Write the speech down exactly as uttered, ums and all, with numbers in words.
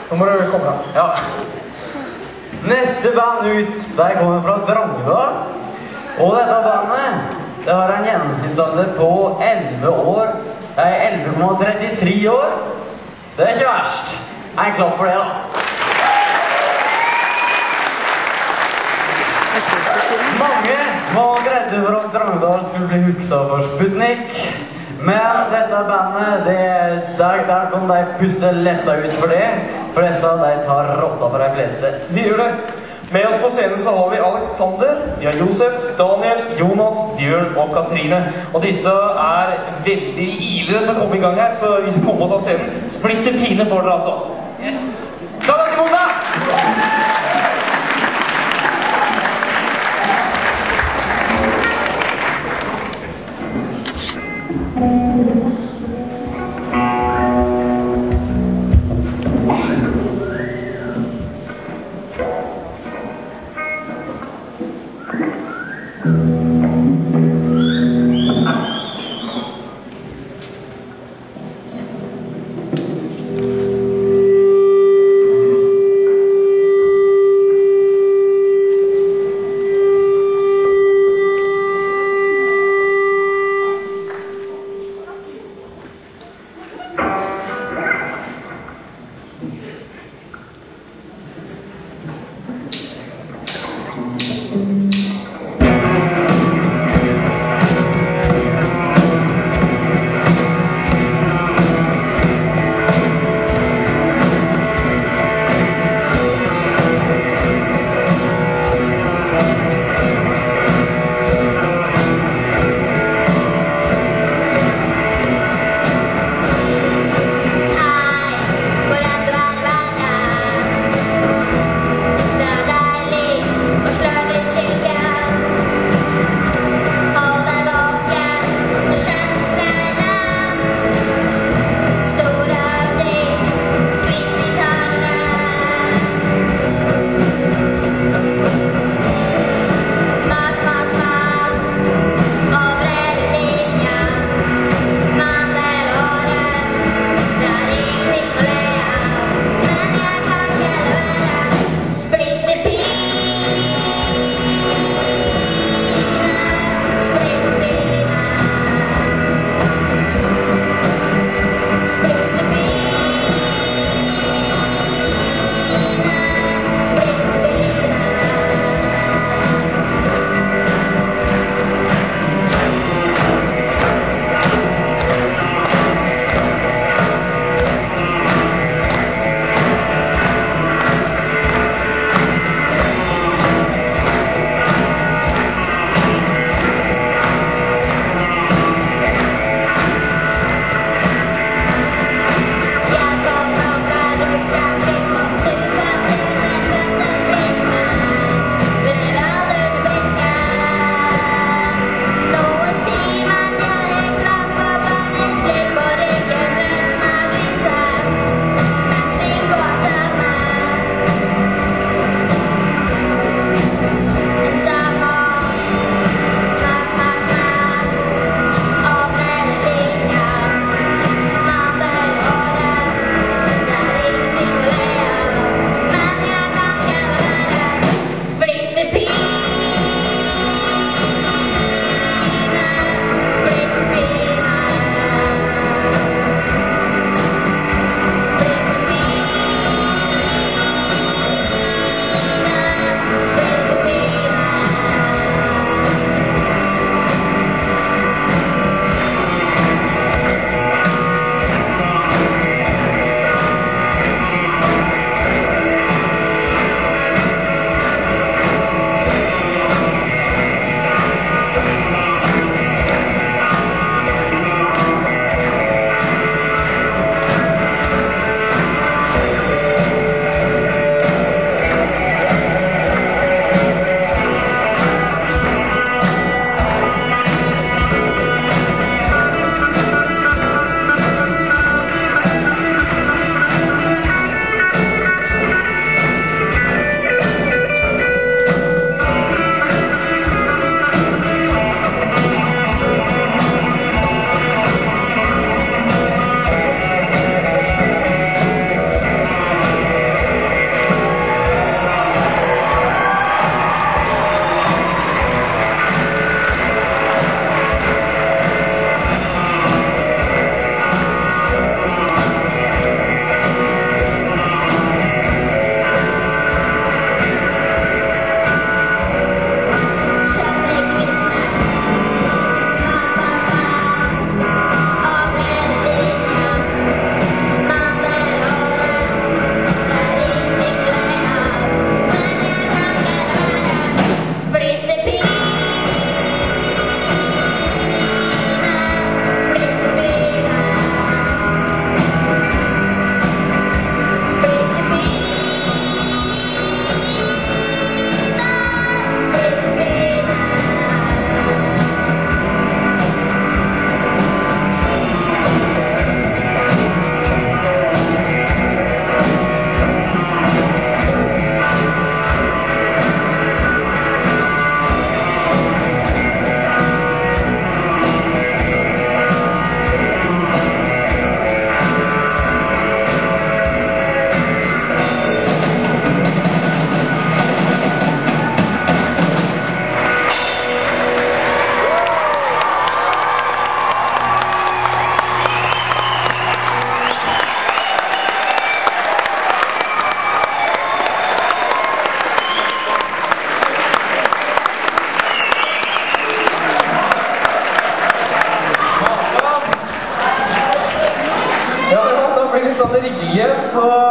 Nå må du komme da. Ja. Neste band ut, der kommer fra Drangedal. Og dette bandet, det har en gjennomsnittsalder på elleve år. Det er elleve komma trettitre år. Det er ikke verst. Jeg er klar for det da. Mange var redde for at Drangedal skulle bli huksa for Sputnik. Men dette bandet, det, der, der kan de pusse letta ut for det. For disse, de tar rotta på de fleste. De gjør det. Med oss på scenen så har vi Alexander, vi har Josef, Daniel, Jonas, Bjørn og Katrine. Og disse er veldig ivrige til å komme i gang her, så vi skal komme oss av scenen. Splitter pine for dere altså. Yes! Ta dere imot da! så